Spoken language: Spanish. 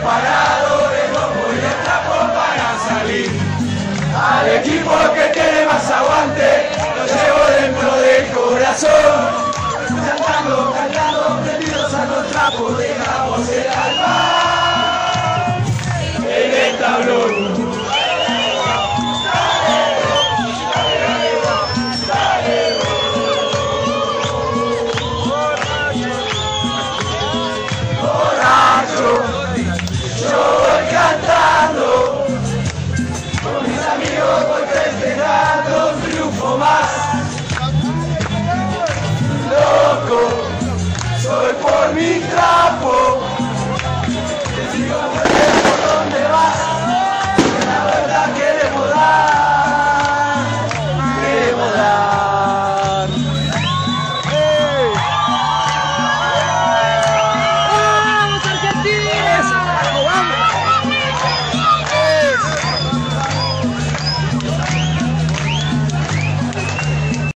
preparadores, bombo y el trapo para salir. Al equipo que tiene más aguante, lo llevo dentro del corazón.